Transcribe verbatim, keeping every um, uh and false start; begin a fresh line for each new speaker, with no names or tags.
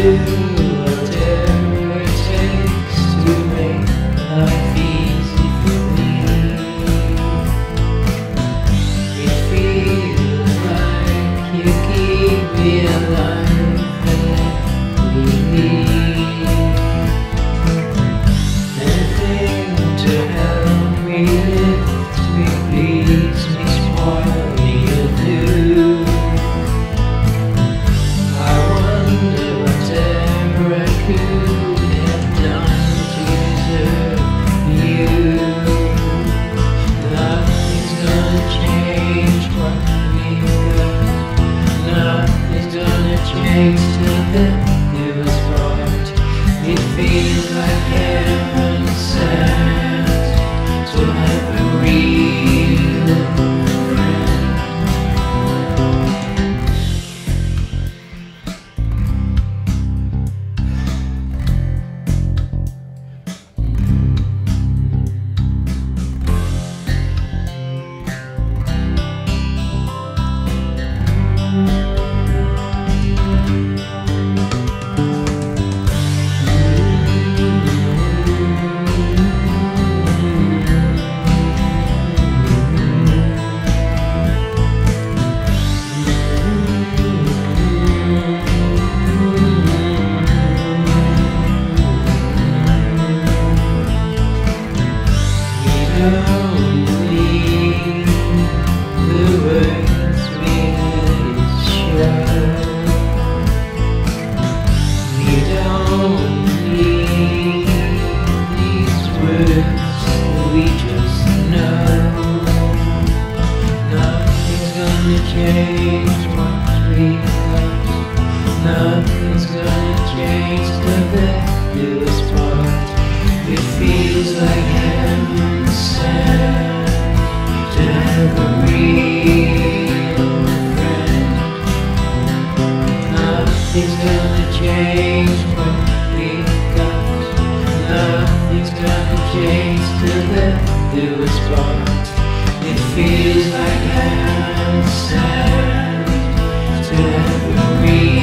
do whatever it takes to make life easy for me. It feels like you keep me alive and let me leave. Anything to help me lift me, please me, spoil me, you do. I wonder whatever I could have done to deserve you. Nothing's gonna change what we've got. Nothing's gonna change till death do us part. It feels like heaven sent to have a real friend. Only the words we share. We don't need these words, we just know. Nothing's gonna change what we got. Nothing's gonna change till death do us part. It feels like heaven sent to have a real friend. Nothing's gonna change what we got. Nothing's gonna change till death do us part. It feels like heaven sent to have a real